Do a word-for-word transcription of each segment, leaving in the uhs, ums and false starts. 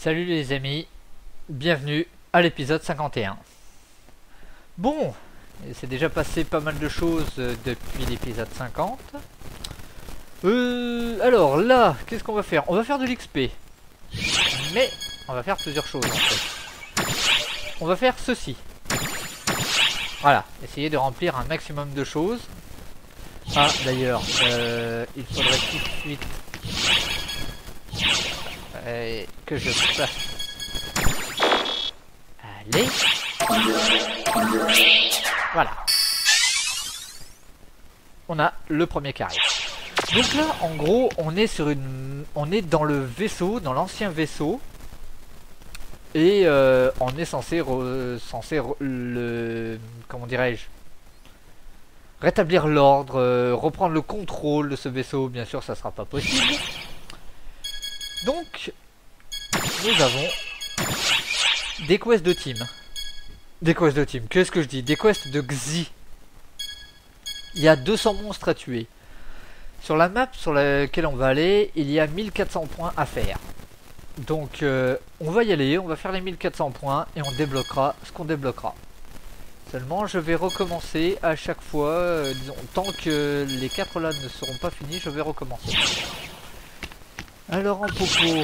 Salut les amis, bienvenue à l'épisode cinquante et un. Bon, il s'est déjà passé pas mal de choses depuis l'épisode cinquante. Euh, alors là, qu'est-ce qu'on va faire? On va faire de l'X P. Mais on va faire plusieurs choses en fait. On va faire ceci. Voilà, essayer de remplir un maximum de choses. Ah d'ailleurs, euh, il faudrait tout de suite euh, que je fasse. Allez. Voilà. On a le premier carré. Donc là, en gros, on est sur une, on est dans le vaisseau, dans l'ancien vaisseau, et euh, on est censé, re... censé re... le, comment dirais-je, rétablir l'ordre, euh, reprendre le contrôle de ce vaisseau. Bien sûr, ça sera pas possible. Donc, nous avons des quests de team. Des quests de team. Qu'est-ce que je dis? Des quests de Xi. Il y a deux cents monstres à tuer. Sur la map sur laquelle on va aller, il y a mille quatre cents points à faire. Donc, euh, on va y aller, on va faire les mille quatre cents points et on débloquera ce qu'on débloquera. Seulement, je vais recommencer à chaque fois, euh, disons, tant que les quatre là ne seront pas finis, je vais recommencer. Alors, en popo,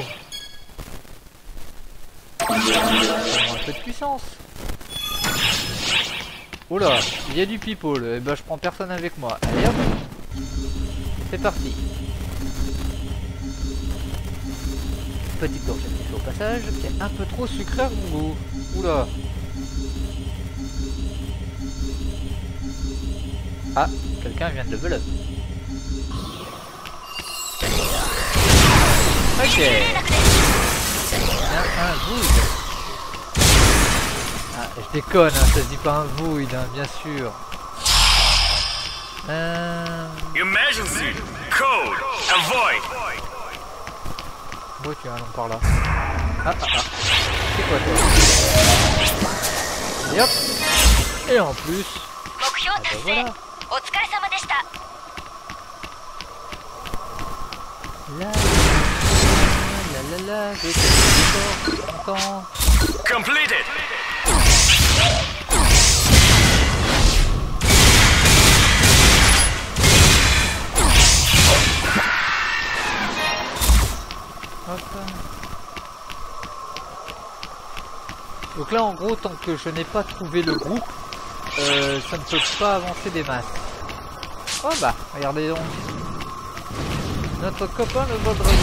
un peu de puissance. Oh là, il y a du people, et ben je prends personne avec moi. Allez hop, c'est parti. Petite torchette au passage, qui est un peu trop sucré à mon goût. Oula. Ah, quelqu'un vient de level up. Ok. Un, un void. Ah, je déconne, hein, ça se dit pas un void, hein, bien sûr. Euh... Emergency code avoid. Bon, tu as un long par là. Ah, ah, ah. C'est quoi toi? Et hop. Et en plus. Ah ben voilà. La la la la, je suis content. Completed. Hop. Donc là en gros tant que je n'ai pas trouvé le groupe, euh, ça ne peut pas avancer des masses. Oh bah regardez donc. Notre copain le vaudreuil.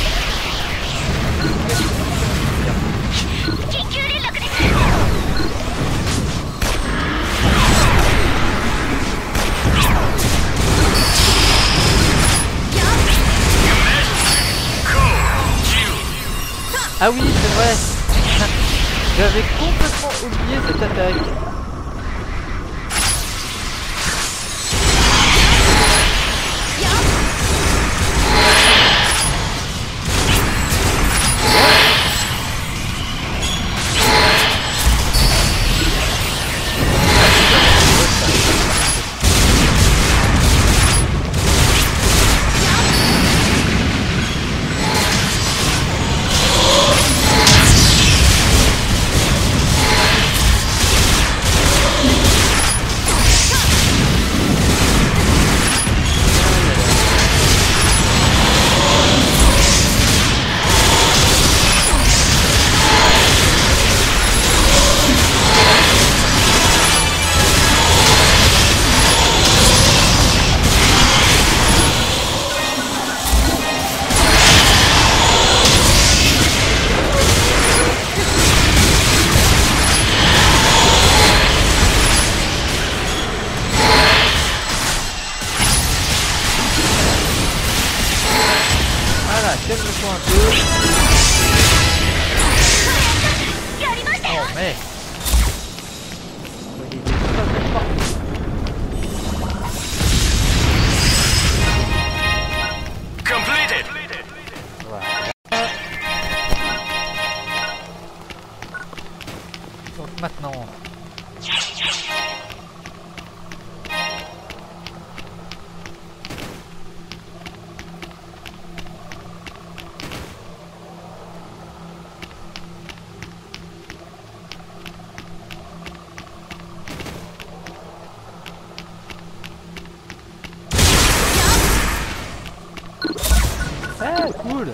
Ah oui, c'est vrai. J'avais complètement oublié cette attaque. Calme-toi un peu. Oh mais Completed. voilà. Donc maintenant Ah, cool.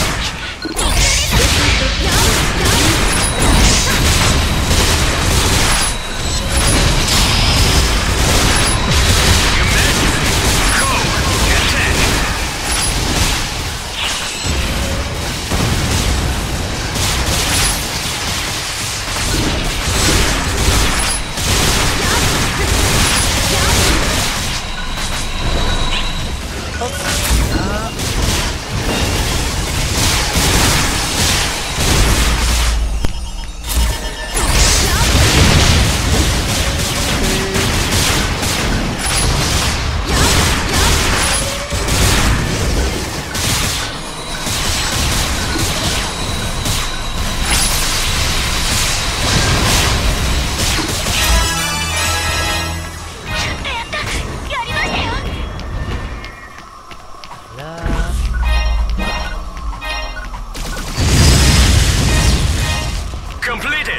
Completed.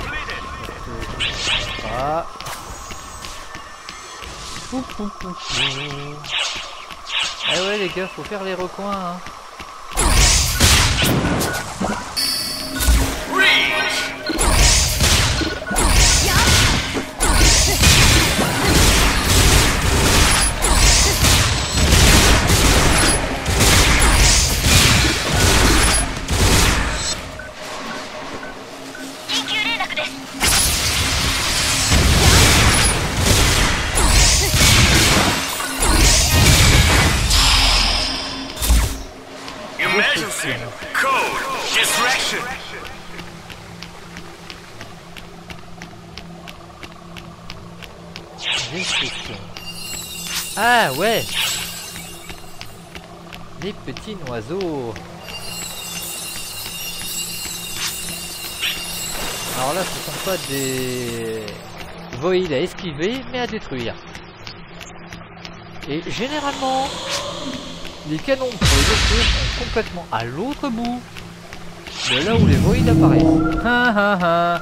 Ah. Pou, pou, pou, pou. Ah ouais les gars, faut faire les recoins hein. Emergency. Code. Distraction. Destruction. Ah ouais. Les petits oiseaux. Alors là, ce sont pas des voïdes à esquiver, mais à détruire. Et généralement, les canons pour les détruire sont complètement à l'autre bout de là où les voïdes apparaissent. Ha ha ha.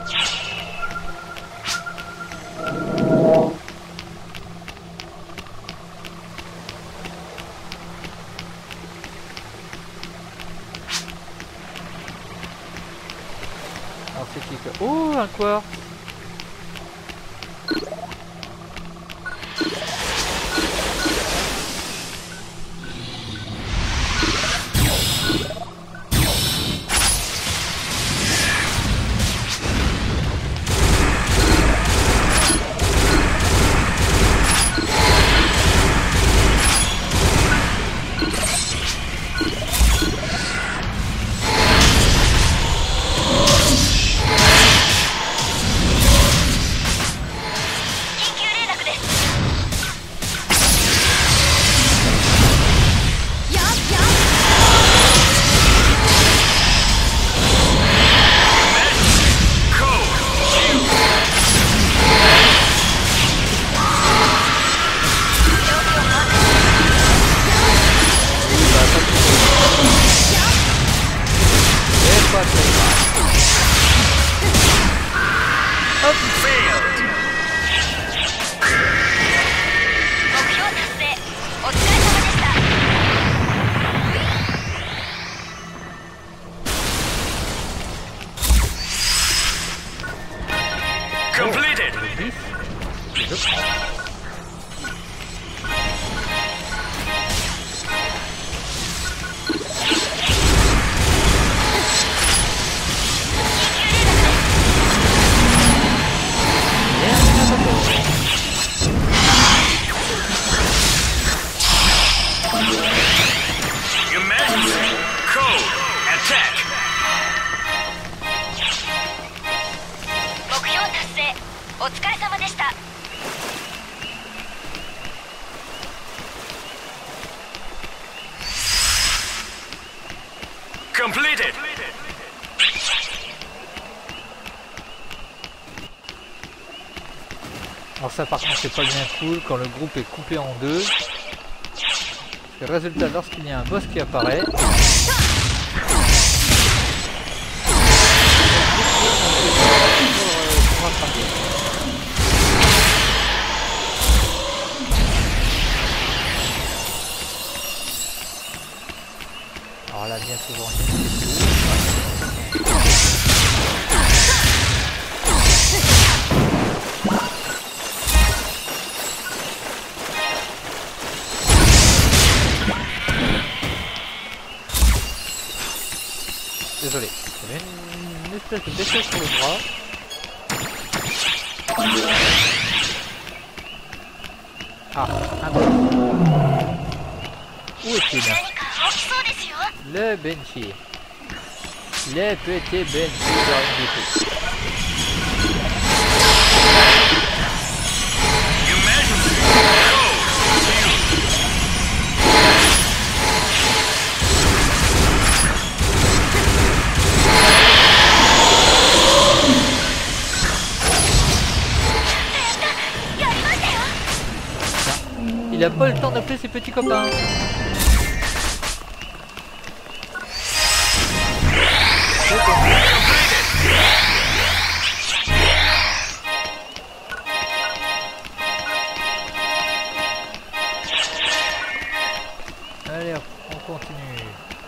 Alors c'est qui que... Oh, un quartz. Completed. Emergency. Code. Attack. 目標達成。お疲れ様でした。 Completed. Alors ça par contre c'est pas bien cool quand le groupe est coupé en deux. Parce que résultat, lorsqu'il y a un boss qui apparaît, alors là toujours rien. Désolé, j'avais une, une espèce de bêtise sur le bras. Ah, un bon. Où est-il? 何か起きそうですよ。 Le Benchy. Le petit Benchy de Ringoku. Emergency code. Il a pas le temps d'appeler ses petits copains. C'est bon. Allez, on continue.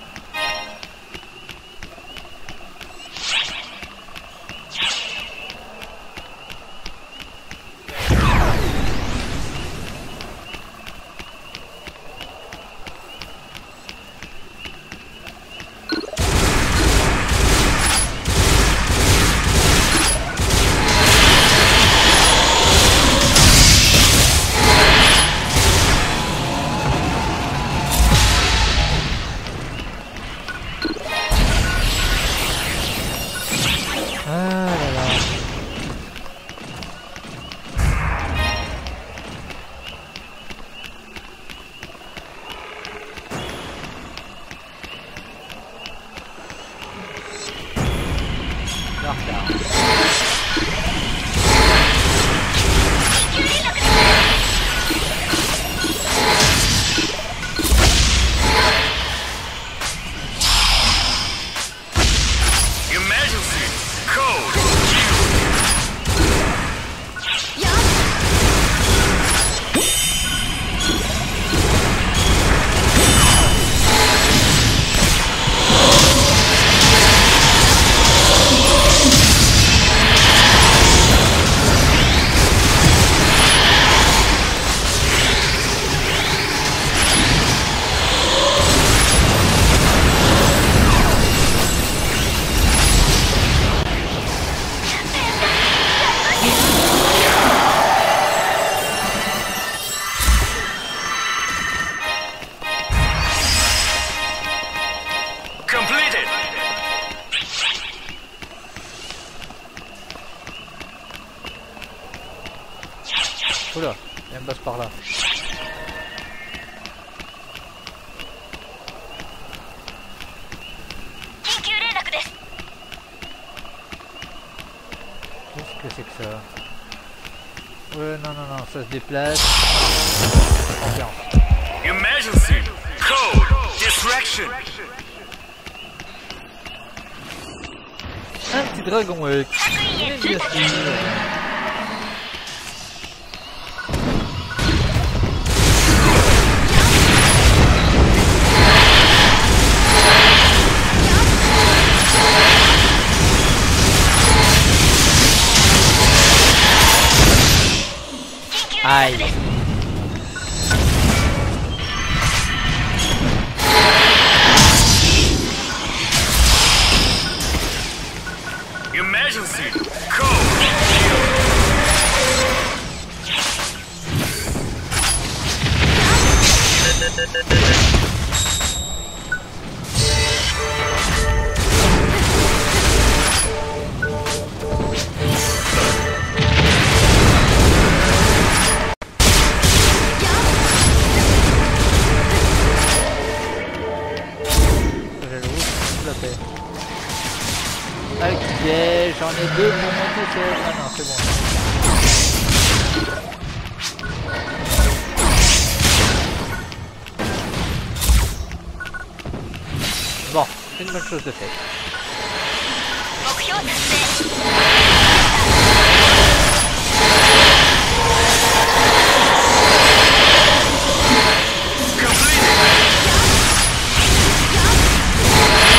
Emergency code. Completed. Oula, il y a une base par là. Qu'est-ce que c'est que ça? Ouais, non, non, non, ça se déplace. Ambiance. Emergency code. Distraction. Un petit dragon, ouais. Mais bien sûr. Aïe. Emergency code. Ok, j'en ai deux pour monter sur... Ah non, c'est bon. Bon, c'est une bonne chose de faite. Completed.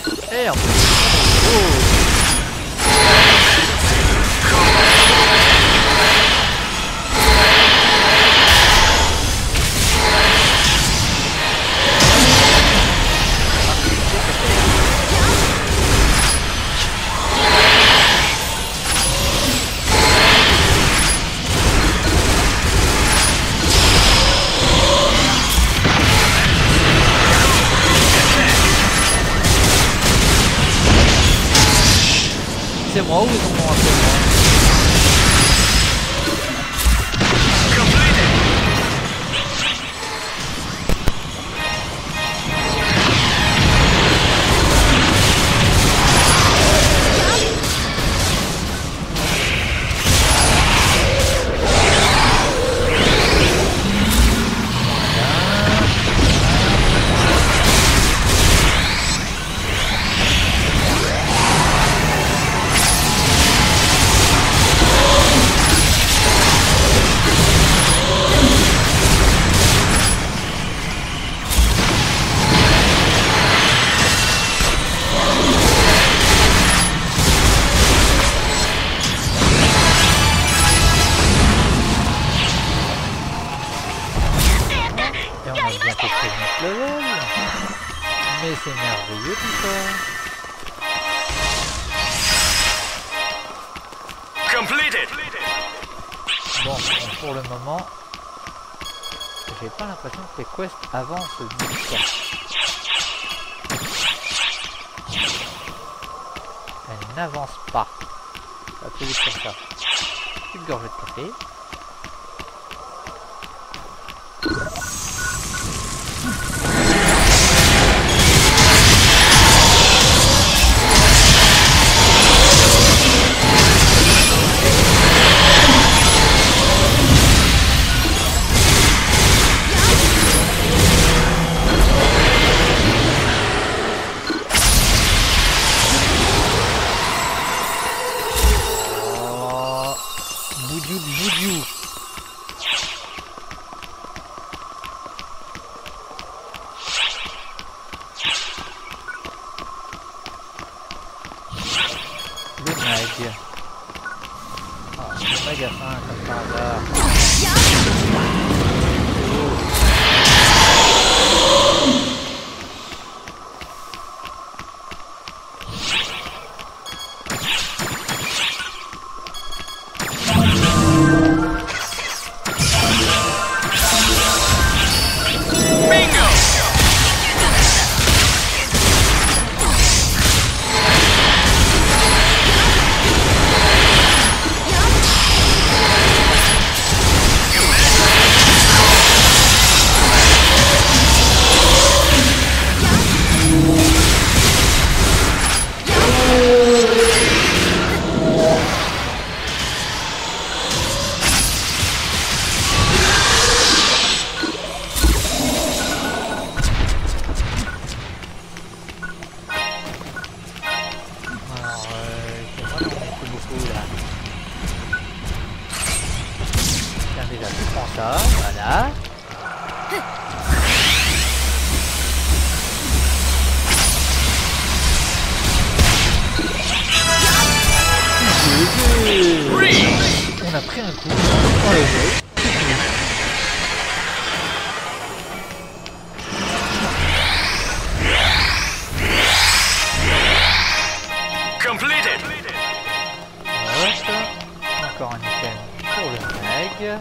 Eh, en plus. Oh. C'est moi ou ils en ont un peu moins? Mais c'est merveilleux tout ça. Completed. Bon, pour le moment, j'ai pas l'impression que les quests avancent vite. Elles n'avancent pas. Ça va plus vite comme ça. Une gorgée de café. Ça, voilà. On a pris un coup. Oh, le jeu. Completed. Hop. Encore un item pour le mag.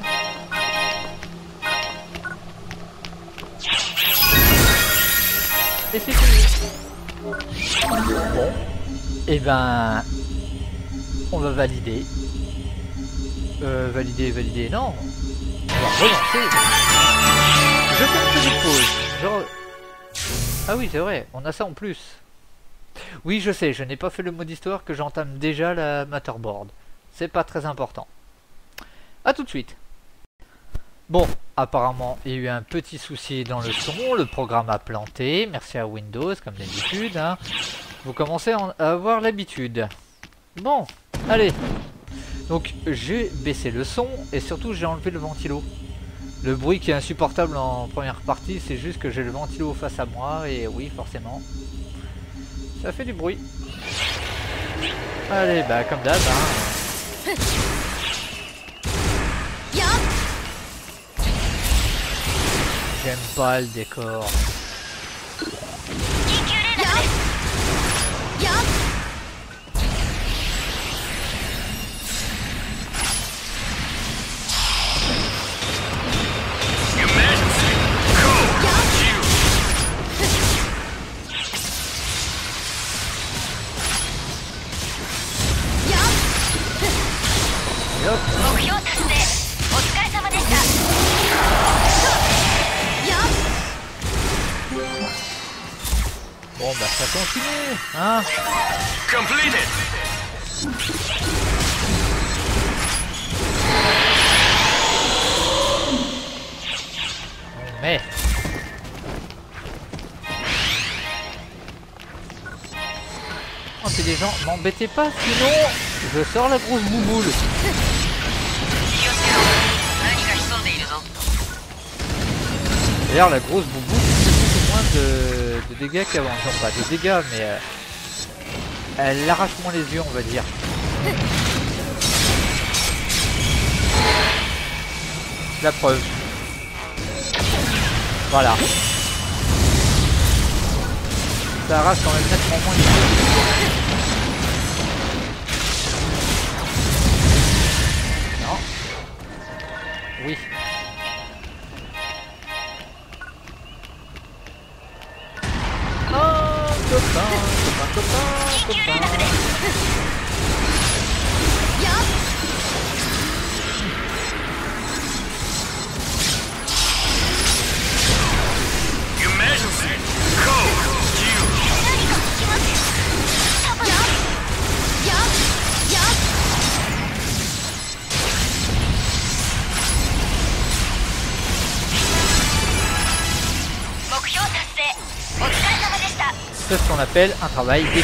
Et c'est fini. Bon. Et ben... On va valider. Euh, valider, valider, non. On va relancer. Je fais une petite pause. Genre... Ah oui, c'est vrai, on a ça en plus. Oui, je sais, je n'ai pas fait le mode histoire que j'entame déjà la Matterboard. C'est pas très important. A tout de suite. Bon, apparemment, il y a eu un petit souci dans le son, le programme a planté, merci à Windows, comme d'habitude. Hein. Vous commencez à avoir l'habitude. Bon, allez. Donc, j'ai baissé le son, et surtout, j'ai enlevé le ventilo. Le bruit qui est insupportable en première partie, c'est juste que j'ai le ventilo face à moi, et oui, forcément. Ça fait du bruit. Allez, bah comme d'hab, hein. J'aime pas le décor. Bon bah ça continue, hein. Completed. Mais intelligent, m'embêtez pas, sinon je sors la grosse bouboule. D'ailleurs la grosse bouboule fait beaucoup moins de, de dégâts qu'avant. Enfin pas de dégâts mais euh, elle arrache moins les yeux on va dire. La preuve. Voilà. Ça arrache quand même nettement moins les yeux. Non. Oui. Oh, copain, copain, copain, copain. Emergency. Code. C'est ce qu'on appelle un travail d'équipe.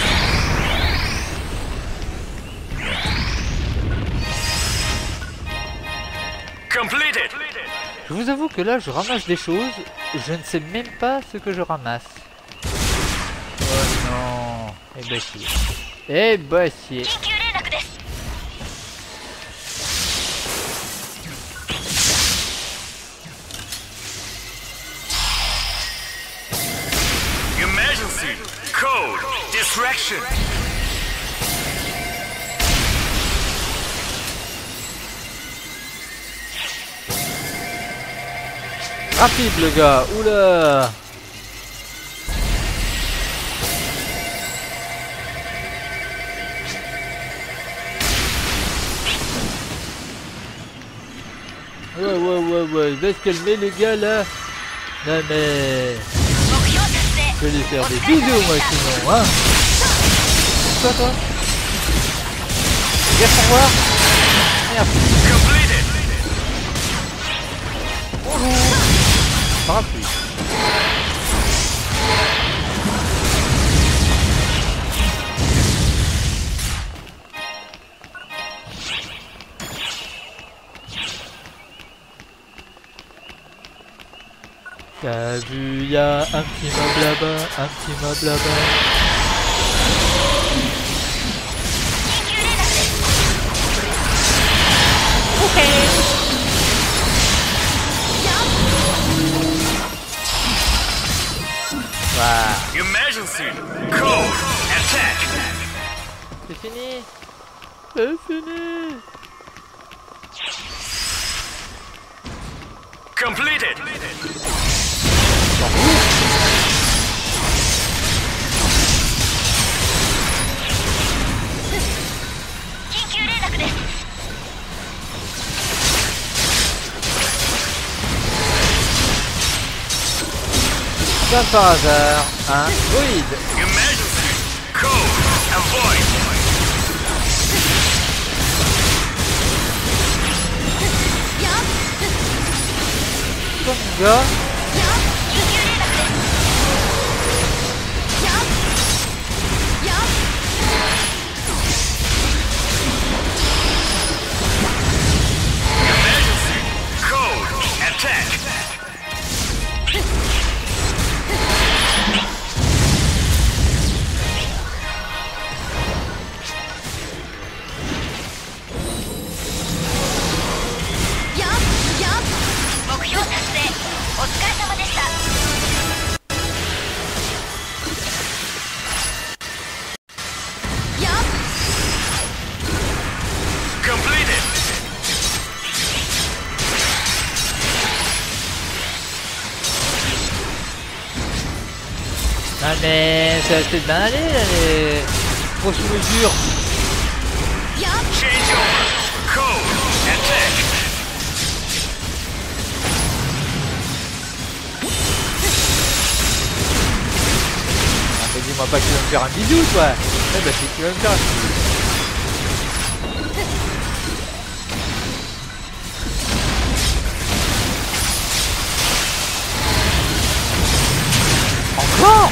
Completed. Je vous avoue que là je ramasse des choses, je ne sais même pas ce que je ramasse. Oh non. Eh bah si. Eh bah si. Emergency. Code. Distraction. Rapide le gars, oula. Ouais ouais ouais ouais, il va se calmer les gars là. Non mais... Je vais lui faire des bisous moi sinon, hein. Quoi toi? Regarde pour voir. Merde. Bonjour. Parapluie. T'as vu, y'a un petit meuble là-bas, un petit meuble là-bas. Ok. Wow. Emergency. Code. Attack. C'est fini. C'est fini. Completed. Comme par hasard, un druide. Emergency. Code. Avoid. Comme gars. Emergency. Code. Attack. mais ça va peut-être bien aller là, les grosses mesures. Change over. Code. Attack. Ah, mais dis-moi pas que tu vas me faire un bisou, toi. Eh bah si tu vas me faire un bisou. Encore.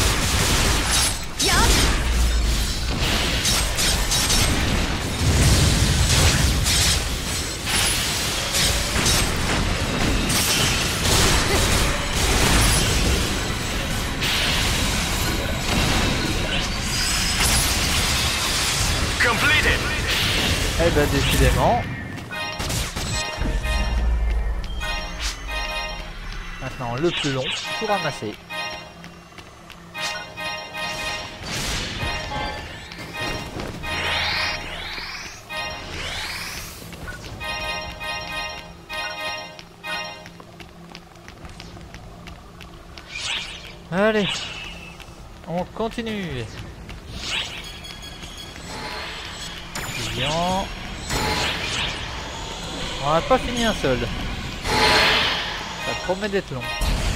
Completed. Eh ben décidément. Maintenant le plus long pour ramasser. Allez, on continue. Bien. On n'a pas fini un seul. Ça promet d'être long.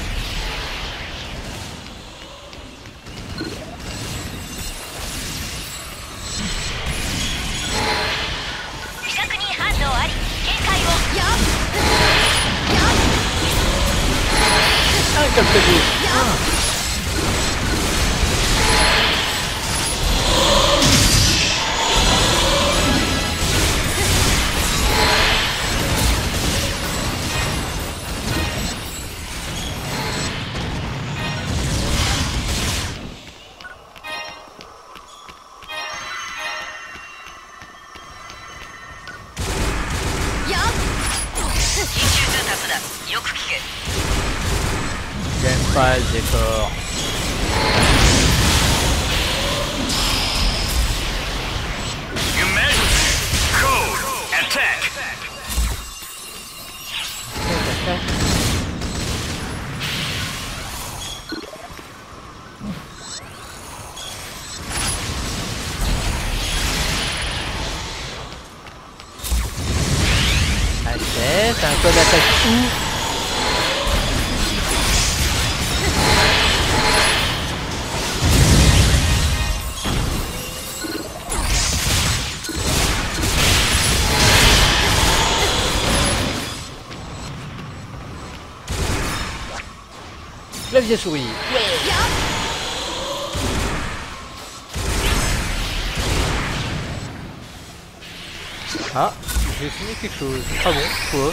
Ah, comme c'est beau. Ah. J'aime pas le décor. Emergency. Code. Attack. Ok, c'est un code d'attaque où? Clavier souris. Ah, j'ai signé quelque chose. Ah bon, quoi?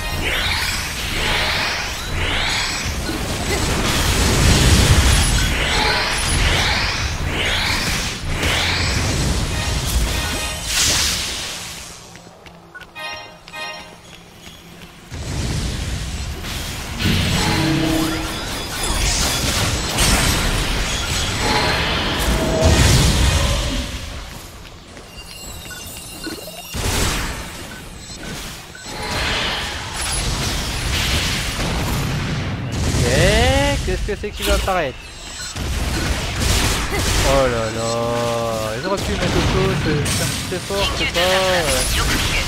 Qu'est-ce que c'est qui va apparaître? Oh là là, ils auraient pu mettre autre chose, c'est un petit effort, c'est pas... euh,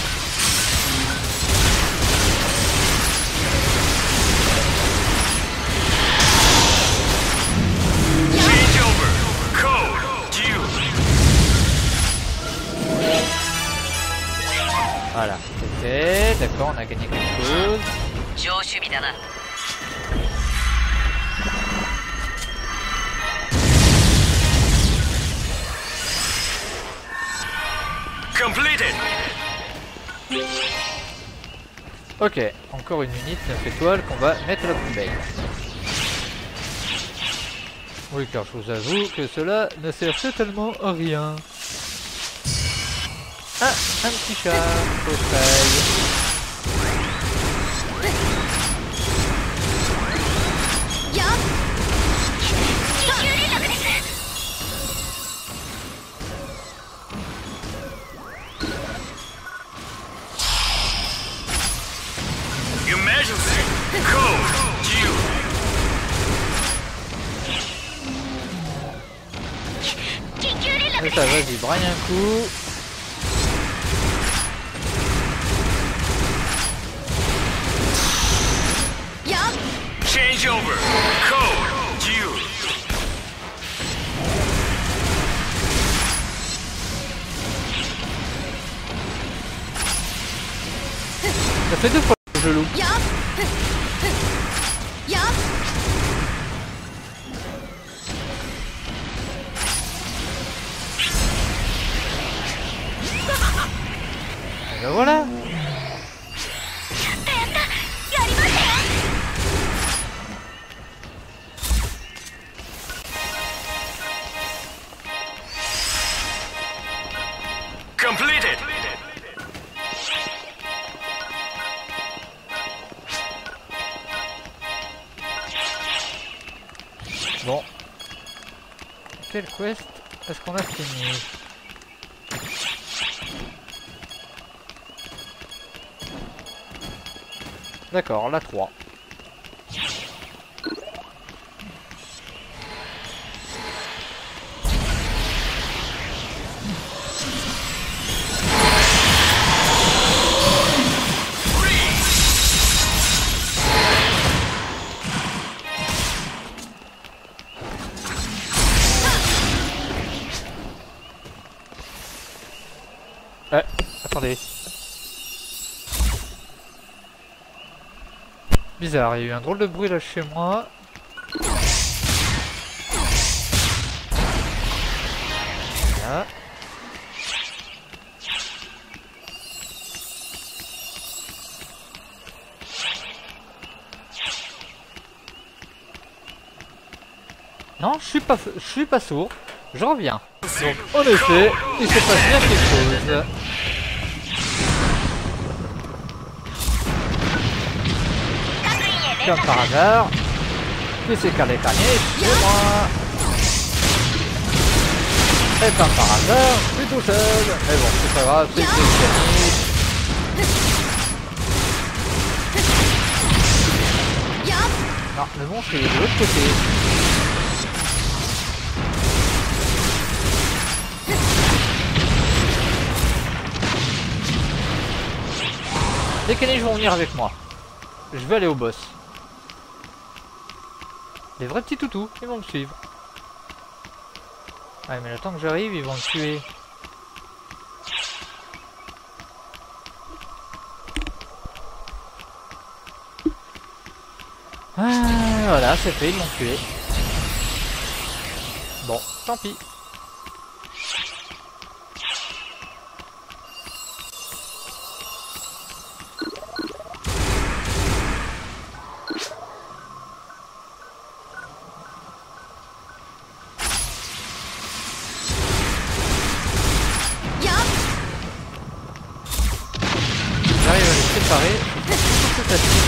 Change over. Code. Due. Voilà, c'est fait, d'accord, on a gagné quelque chose. Completed. Ok, encore une unité neuf étoiles qu'on va mettre à la poubelle. Oui, car je vous avoue que cela ne sert totalement à rien. Ah, un petit chat, fauteuil. Emergency. Code. Due. C'est ça, vas-y, braille un coup. Change over. Code Duel. Ça fait deux fois que je loupe. Et ben voilà. Completed. Bon. Quelle quest est-ce qu'on a fini? D'accord, la trois. Euh, attendez. Bizarre, il y a eu un drôle de bruit là chez moi. Voilà. Non, je suis pas, je suis pas sourd. Je reviens. Donc, en effet, il se passe bien quelque chose. Comme par hasard, qui c'est qu'à déconner chez moi. Et comme par hasard, je suis tout seul. Mais bon, c'est pas grave, c'est spécialiste. Non, le monstre il est de l'autre côté. Les caniches vont venir avec moi. Je vais aller au boss. Des vrais petits toutous, ils vont me suivre. Ouais, mais le temps que j'arrive, ils vont me tuer. Ah, voilà, c'est fait, ils l'ont tué. Bon, tant pis. J'arrive à les séparer, c'est tout facile.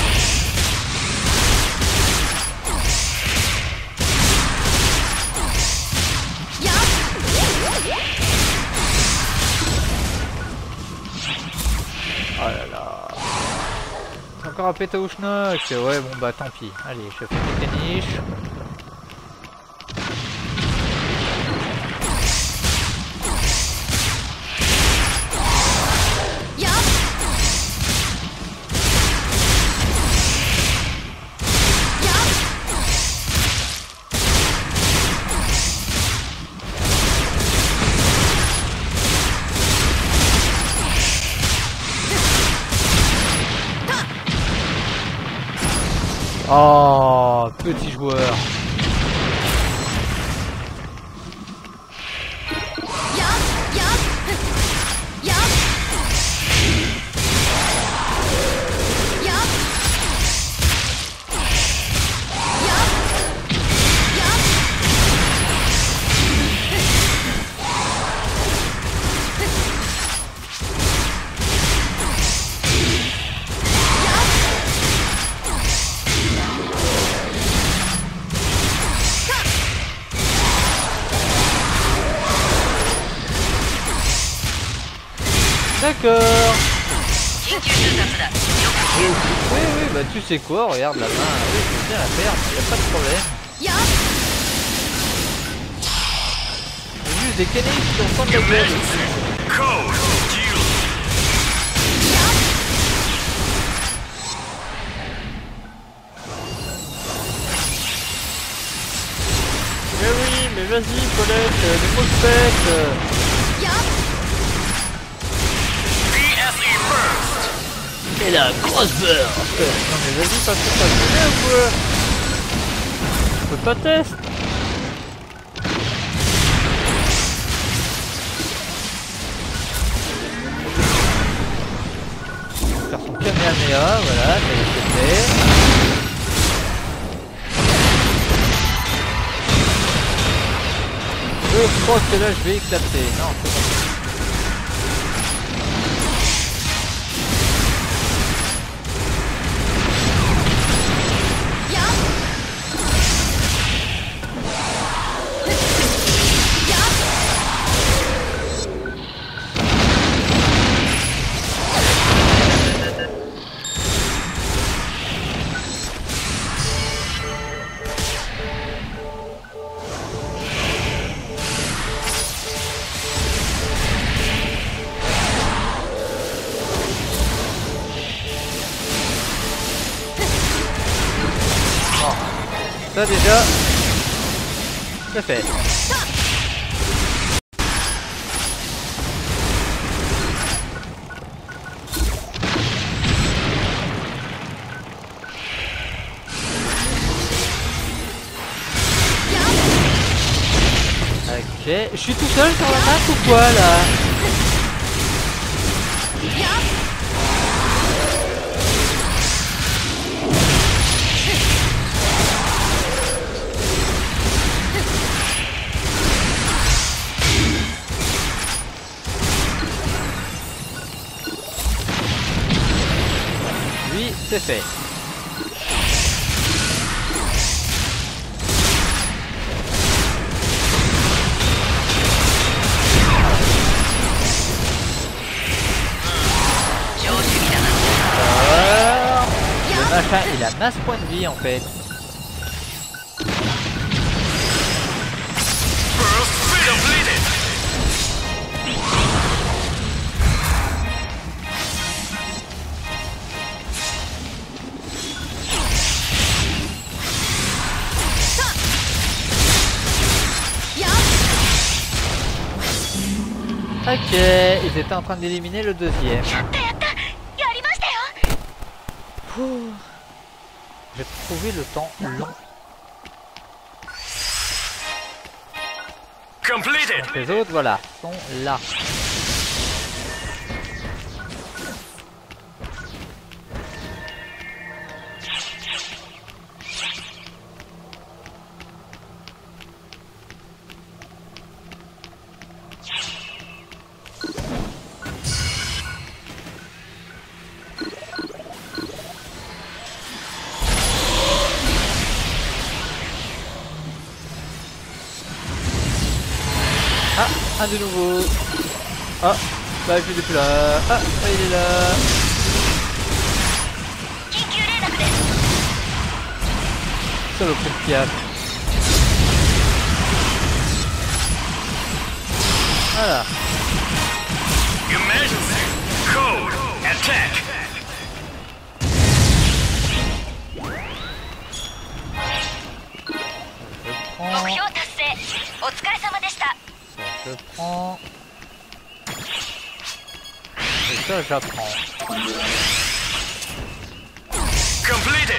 Oh là là. C'est encore un péta au schnock. Ouais, bon bah tant pis. Allez, je fais des caniches. Oh, petit joueur. D'accord. Oui, oui, bah tu sais quoi, regarde la main, oui, c'est bien la perdre, y a pas de problème. des Kenny qui ont fond de la gueule. Code Duel. Mais oui, mais vas-y Paulette, les mots de fête. B S E first. Et la grosse beurre. Non mais vas-y, pas tout ça, je connais ou quoi? Je peux pas tester. Faire son Kamehameha, voilà, ça y est, c'est fait. Je pense que là je vais éclater. Non, c'est pas ça. Ça déjà, c'est fait. Ok, je suis tout seul sur la map ou quoi là? Oui, c'est fait. Alors, le machin, il a masse points de vie en fait. First completed. Ok, ils étaient en train d'éliminer le deuxième. Ouh. J'ai trouvé le temps long. Completed. Donc les autres, voilà, sont là. Ah, un de nouveau. Ah, bah je l'ai plus là. Ah, il est là. Saloperie de piaf. Voilà. Emergency. Code attack. Je prends. Ça, je prends. Et ça, j'apprends. Completed.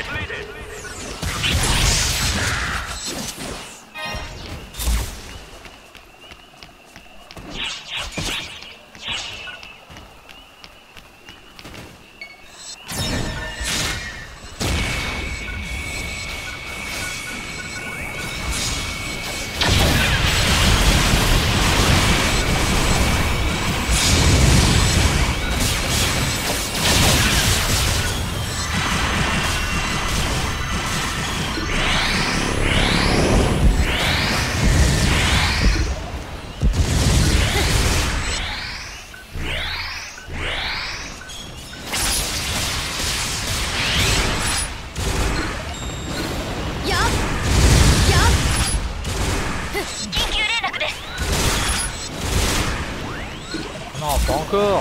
Non, pas encore.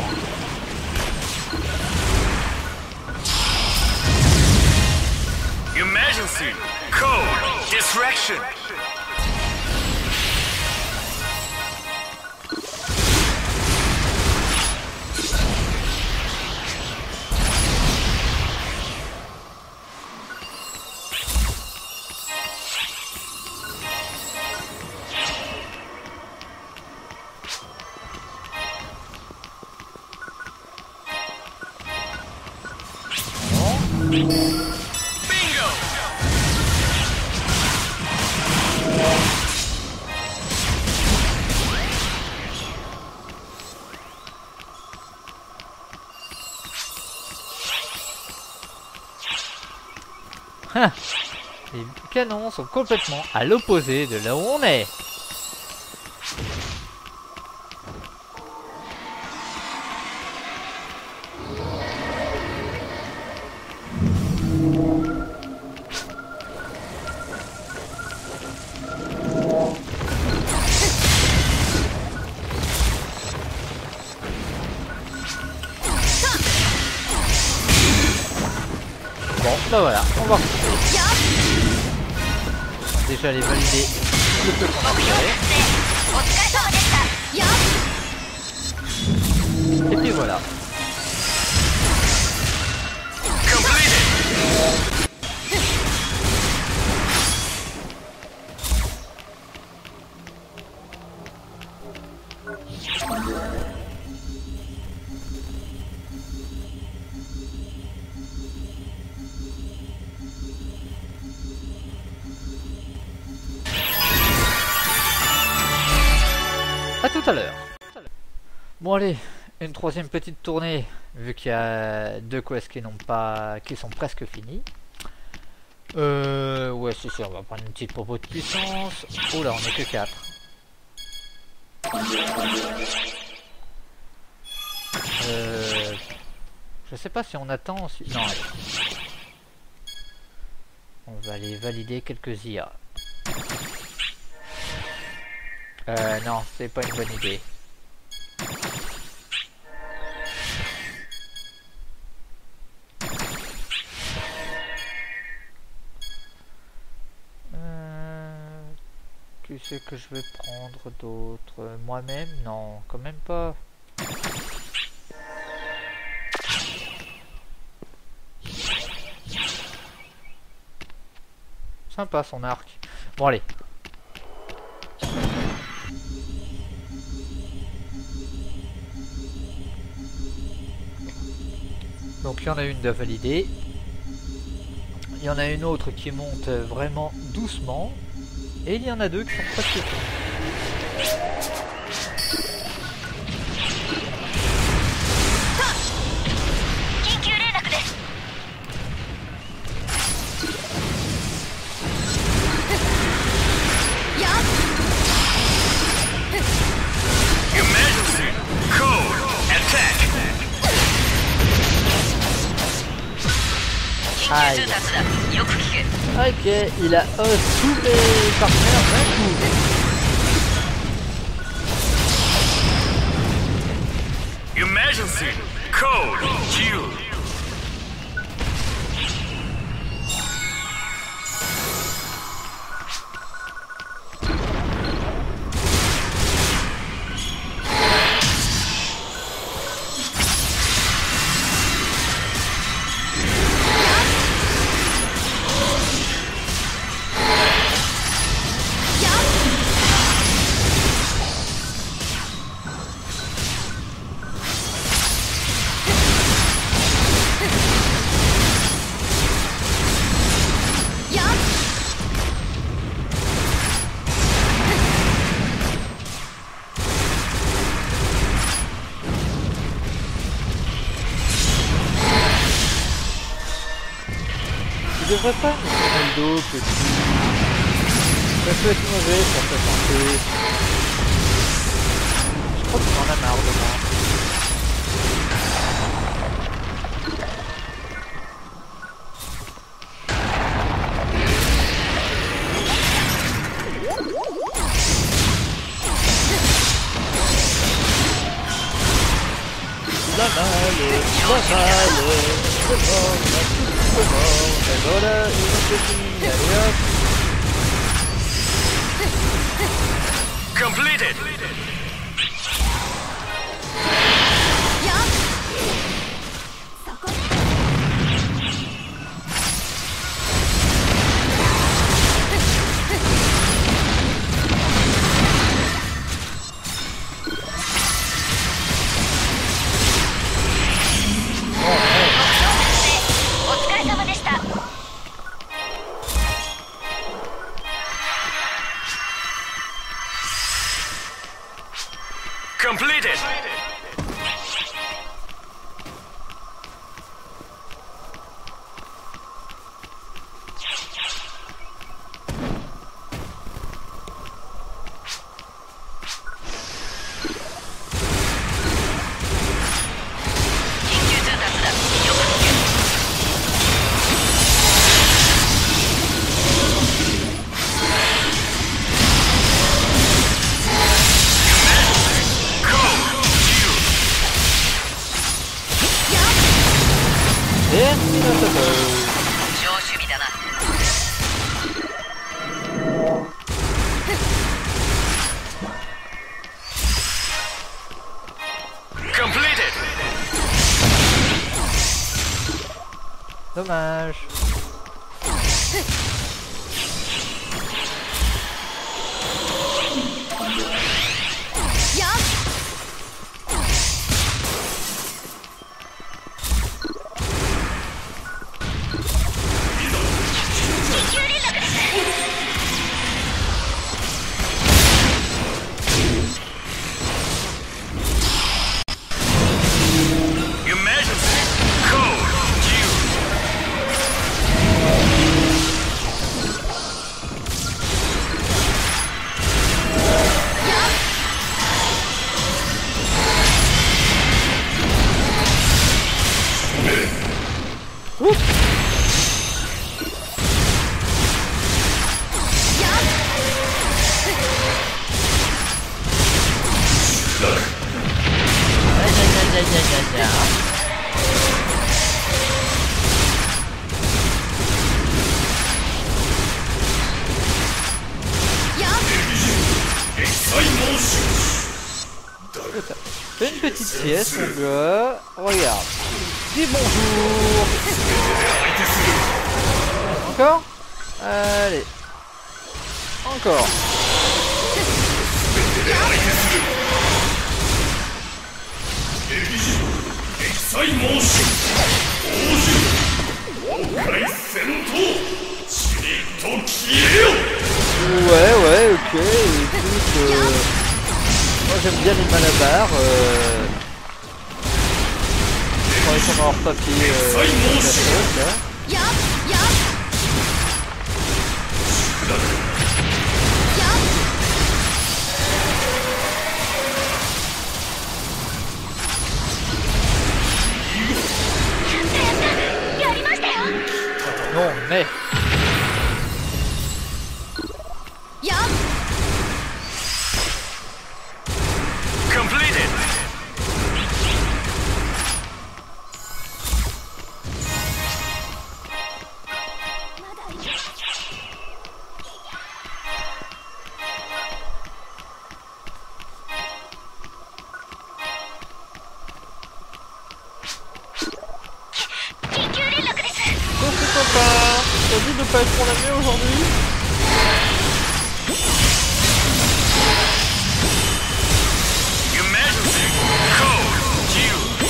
Emergency! Code! Distraction! Bingo! Ah, les canons sont complètement à l'opposé de là où on est. Bon, bah voilà, on va retrouver. Déjà les valider le peu qu'on a fait. お疲れ様でした Et puis voilà. Completed! À tout à l'heure. Bon allez, une troisième petite tournée, vu qu'il y a deux quests qui n'ont pas, qui sont presque finis. Euh, ouais, c'est sûr, on va prendre une petite propos de puissance. Oh là, on est que quatre. Euh, je sais pas si on attend ensuite. Non, allez. On va aller valider quelques I A. Euh, non, c'est pas une bonne idée. Euh, tu sais que je vais prendre d'autres moi-même? Non, quand même pas. Sympa son arc. Bon allez. Donc il y en a une de validée. Il y en a une autre qui monte vraiment doucement. Et il y en a deux qui sont presque finies. 緊急連絡です Emergency! Code! Attack! 緊急通達だよく聞け Ok, il a un tous mes partenaires d'un coup. Emergency! Code! Q! Tu devrais pas me faire le dos, petit. Ça peut être mauvais pour ta santé. Je crois que tu en as marre de moi. mal, pas mal, c'est mort, on a tout mort, et voilà, une autre fini, allez hop. Completed. Completed. Dommage. Fais une petite sieste, mon gars. Regarde. Dis bonjour. Encore? Allez. Encore. Ouais, ouais, ok. Écoute, euh, moi j'aime bien les malabars. Euh, quand ils sont hors papier, euh, la sauce, là. Non, mais... Completed. T'as dit de pas être pour la mieux aujourd'hui? Your Majesty, Code Q.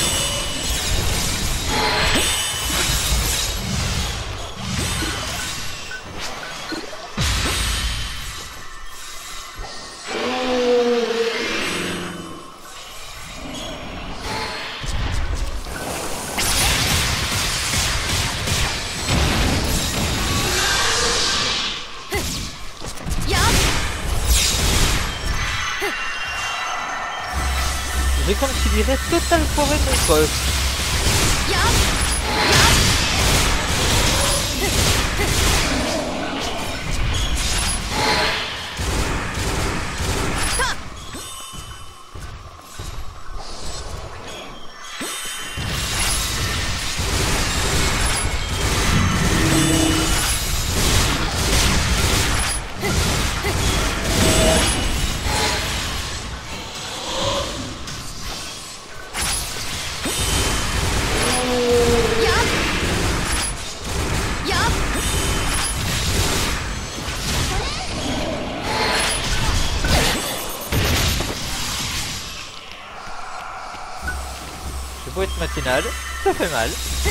J'ai considéré total forêt mon poste. beau être matinal, ça fait mal.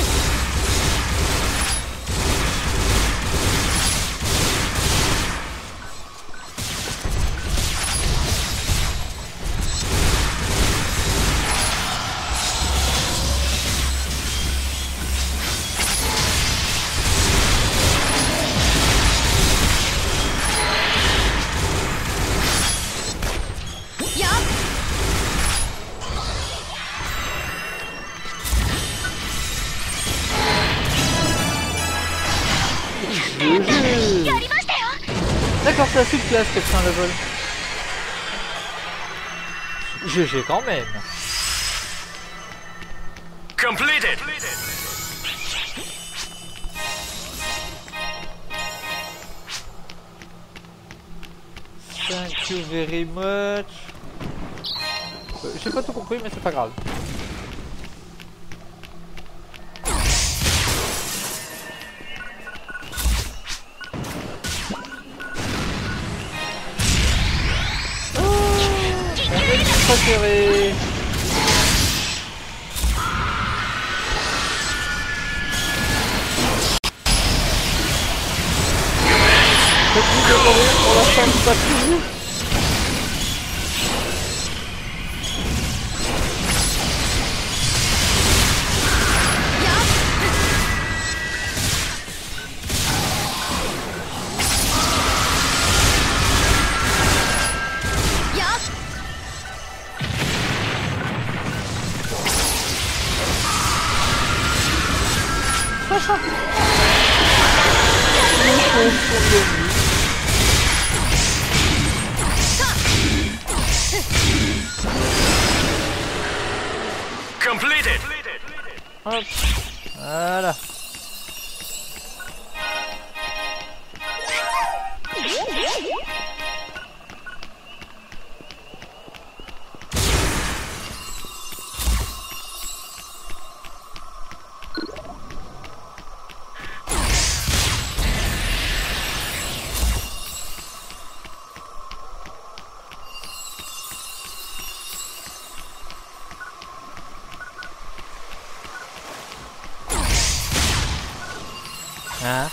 D'accord, c'est la sous-classe que prend le vol. G G quand même. Completed. Thank you very much. Euh, J'ai pas tout compris, mais c'est pas grave. Préféré. Petit de mourir pour la fin du patrouille. Completed. Hop. Voilà. Hein?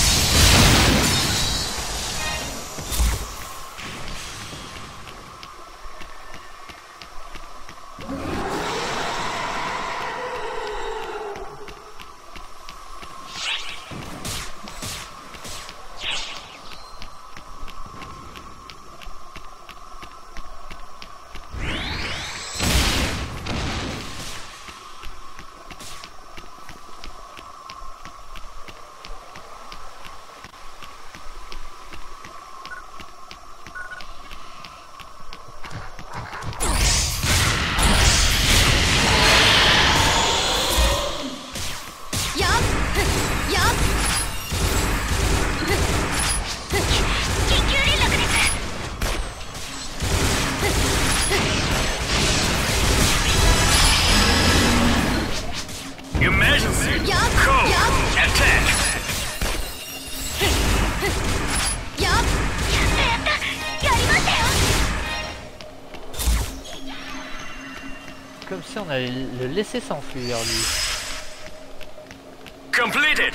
Emergency. Code. Attack. Comme si on allait le laisser s'enfuir lui. Completed.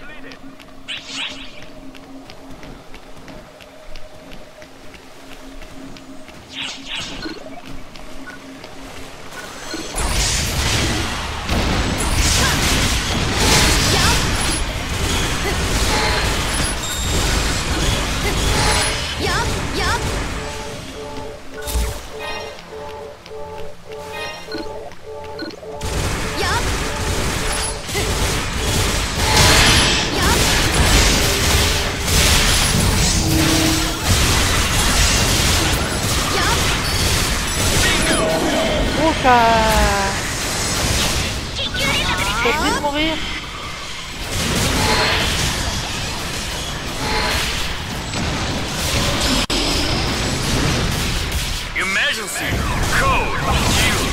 T'as envie de mourir? Emergency. Code. Q.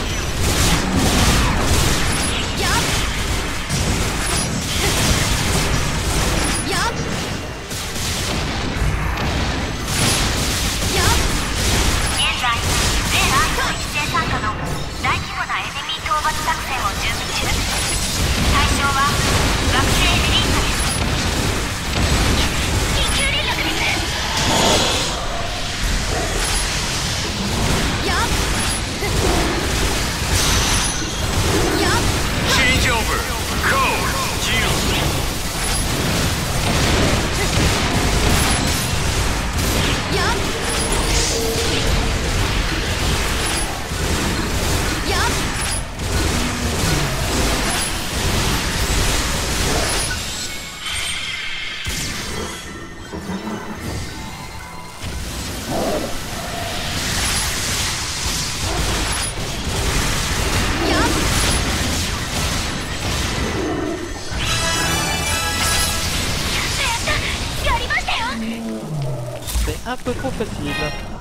peu trop facile.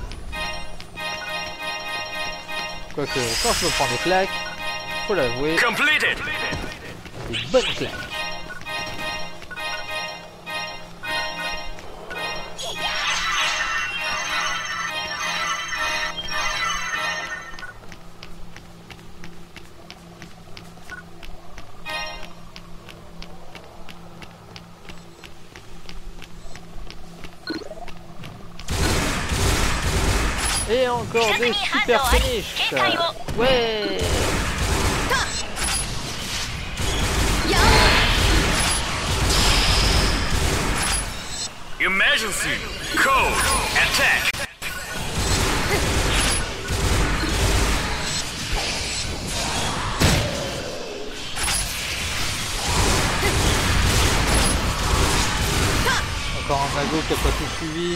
Quoique, quand je me prends des claques, faut l'avouer, Completed. des bonnes claques. Et encore des super finish. Ouais. Emergency. Code. Attack. Encore un mago qui a pas tout suivi.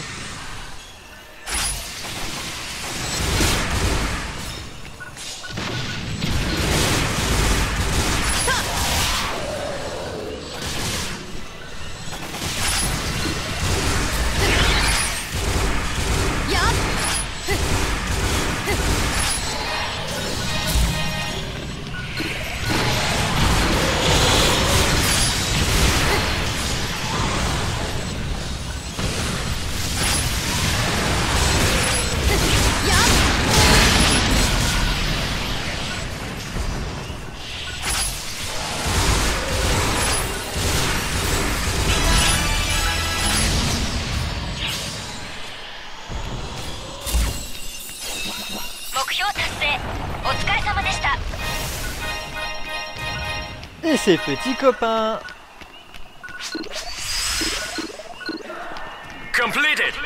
Et ses petits copains. Completed.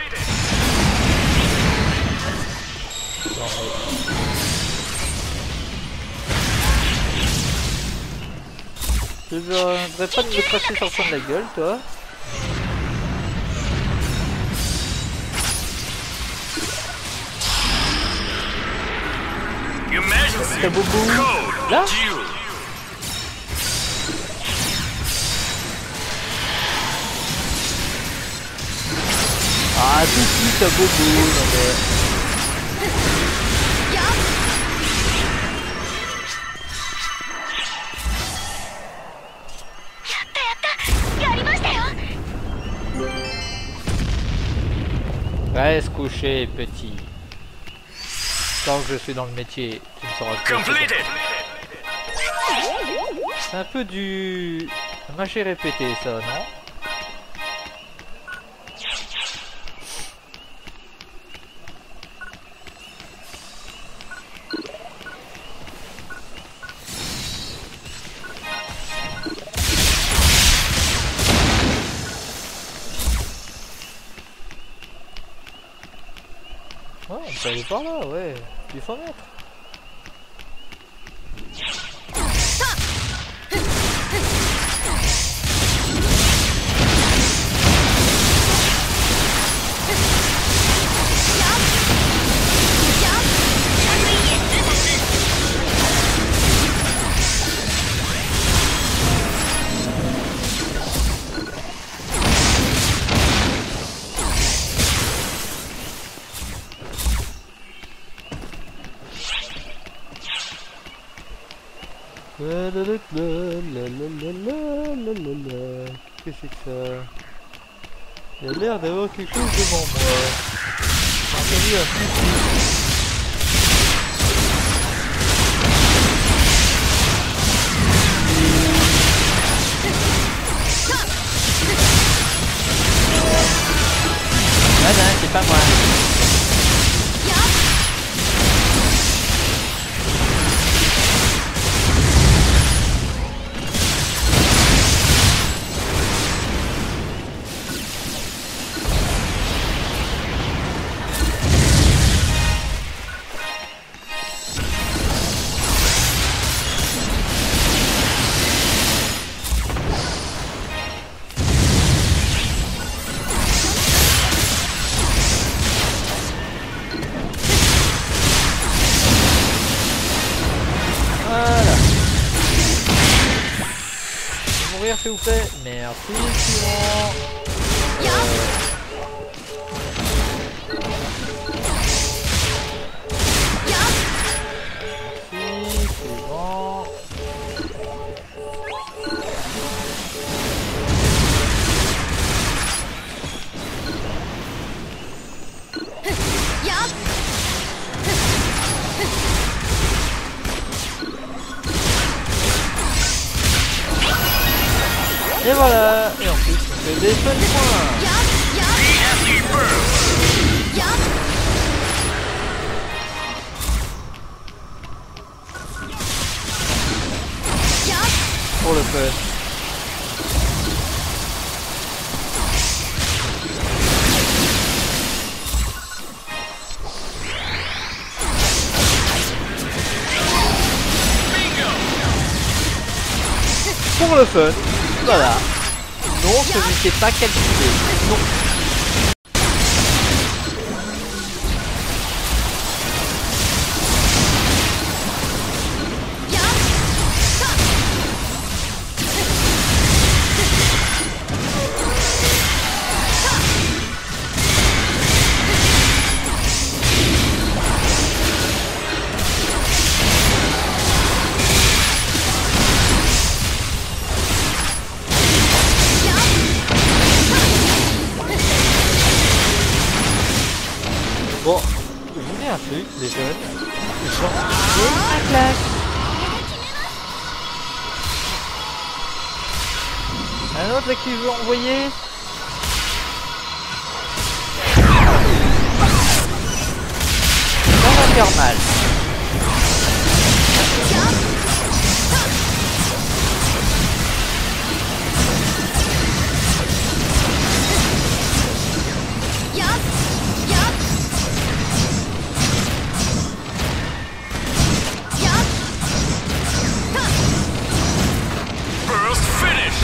Je ne voudrais pas de me cracher sur le fond de la gueule, toi. Emergency. T'as bobo. Code. Là Duel. Ah, tout de suite, t'as bobo. Non, mais... Reste couché, petit. Tant que je suis dans le métier, tu ne sauras que Completed. c'est un peu du... mâcher répété, ça, non? Ouais, on peut aller par là, ouais. Du cent mètres. La la la la la la la la la la. Qu'est-ce que c'est que ça? Il a l'air d'avoir quelque chose devant moi. J'ai entendu un petit... Ah non, c'est pas moi. Voilà. Mourir s'il vous plaît. Merci, suivant. Euh... Et voilà. Et ensuite on fait des fun points. Nasty burst. Pour le fun. Pour le fun. Voilà. Non, ce n'était pas calculé. Non. Bon, je vous dis un truc, les jeunes. Je pense que c'est un claque. Un autre là qui veut envoyer. Ça va faire mal. Burst finish.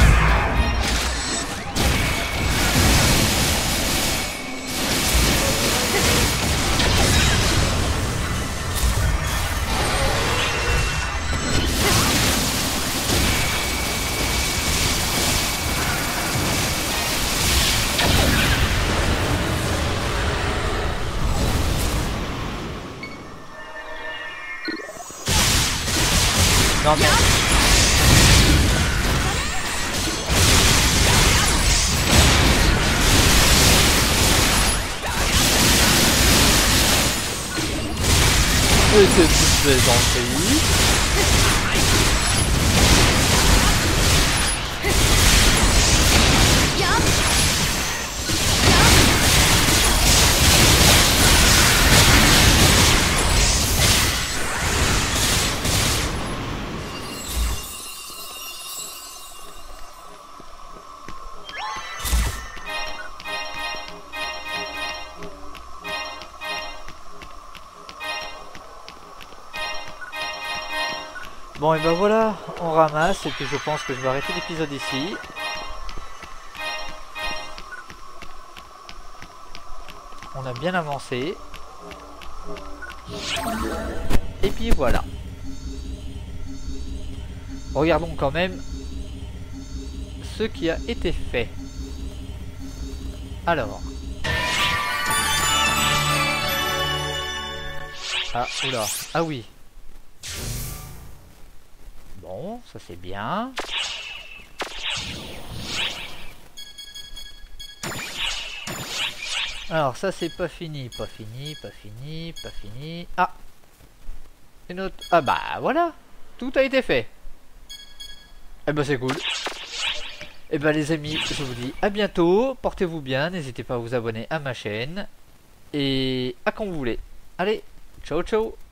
Non mais... Et c'est tout fait dans le pays. Bon et ben voilà, on ramasse et puis je pense que je vais arrêter l'épisode ici. On a bien avancé. Et puis voilà. Regardons quand même ce qui a été fait. Alors. Ah, oula. Ah oui. Bon, ça c'est bien. Alors ça c'est pas fini, pas fini, pas fini, pas fini. Ah, une autre. Ah bah voilà, tout a été fait. Eh ben c'est cool. Eh ben les amis, je vous dis à bientôt. Portez-vous bien, n'hésitez pas à vous abonner à ma chaîne. Et à quand vous voulez. Allez, ciao ciao.